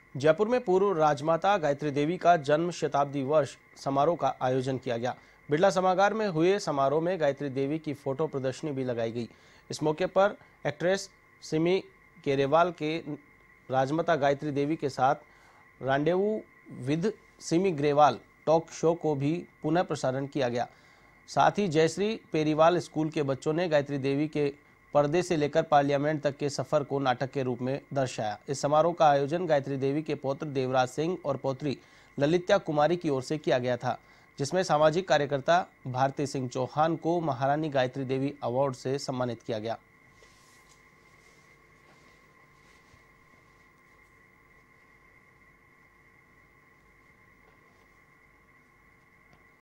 जयपुर में पूर्व राजमाता गायत्री देवी का जन्म शताब्दी वर्ष समारोह का आयोजन किया गया। बिरला सभागार में हुए समारोह में गायत्री देवी की फोटो प्रदर्शनी भी लगाई गई। इस मौके पर एक्ट्रेस सिमी केरेवाल के राजमाता गायत्री देवी के साथ rendezvous with Simi Grewal talk show को भी पुनः प्रसारण किया गया। साथ ही जयश्री पेरीवाल स्कूल के बच्चों ने गायत्री देवी के पर्दे से लेकर पार्लियामेंट तक के सफर को नाटक के रूप में दर्शाया। इस समारोह का आयोजन गायत्री देवी के पौत्र देवराज सिंह और पौत्री ललित्या कुमारी की ओर से किया गया था, जिसमें सामाजिक कार्यकर्ता भारती सिंह चौहान को महारानी गायत्री देवी अवार्ड से सम्मानित किया गया।